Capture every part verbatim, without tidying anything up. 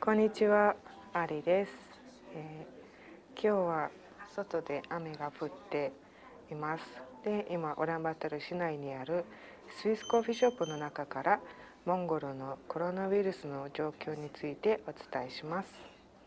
こんにちは、アリです、えー、今日は外で雨が降っています。で、今ウランバートル市内にあるスイスコーヒーショップの中からモンゴルのコロナウイルスの状況についてお伝えします。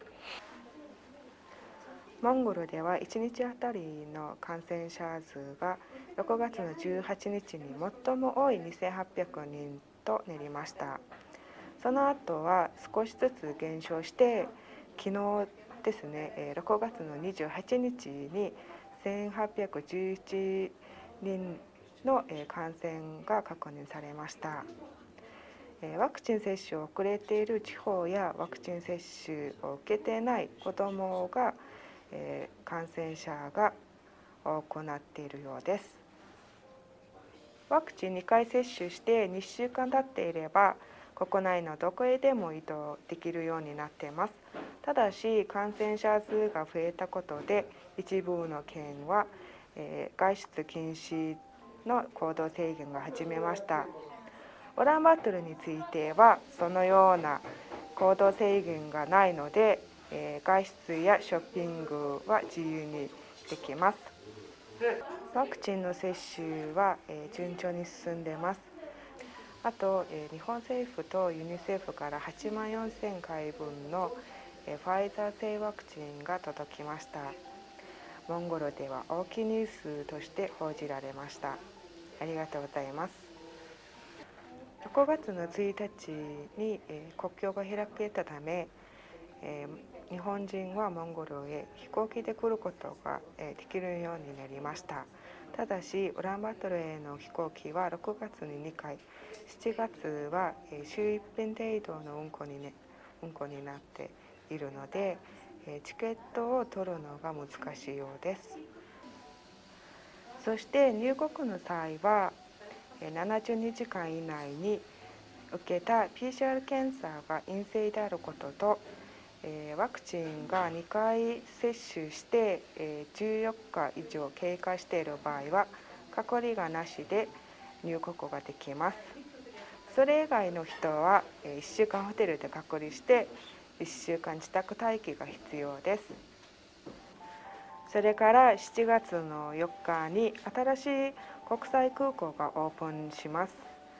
モンゴルではいちにちあたりの感染者数がろくがつのじゅうはちにちに最も多いにせんはっぴゃくにんとなりました。その後は少しずつ減少して、昨日ですね、ろくがつのにじゅうはちにちにせんはっぴゃくじゅういちにんの感染が確認されました。ワクチン接種を遅れている地方やワクチン接種を受けていない子どもが感染者が多くなっているようです。ワクチンにかい接種してにしゅうかん経っていれば国内のどこへでも移動できるようになっています。ただし感染者数が増えたことで一部の県は、えー、外出禁止の行動制限が始めました。ウランバートルについてはそのような行動制限がないので、えー、外出やショッピングは自由にできます。ワクチンの接種は、えー、順調に進んでいます。あと、えー、日本政府とユニセフからはちまんよんせんかいぶんの、えー、ファイザー製ワクチンが届きました。モンゴルでは大きいニュースとして報じられました。ありがとうございます。ろくがつのついたちに、えー、国境が開けたため、えー、日本人はモンゴルへ飛行機で来ることが、えー、できるようになりました。ただしウランバートルへの飛行機はろくがつににかい、しちがつは、えー、週いっぺん程度の運行に、ね、運行になっているので、えー、チケットを取るのが難しいようです。そして入国の際はななじゅうにじかん以内に受けた ピーシーアール 検査が陰性であることと、ワクチンがにかい接種してじゅうよっか以上経過している場合は隔離がなしで入国ができます。それ以外の人はいっしゅうかんホテルで隔離していっしゅうかん自宅待機が必要です。それからしちがつのよっかに新しい国際空港がオープンします。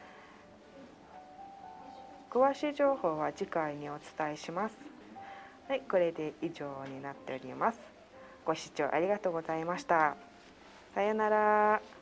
詳しい情報は次回にお伝えします。はい、これで以上になっております。ご視聴ありがとうございました。さようなら。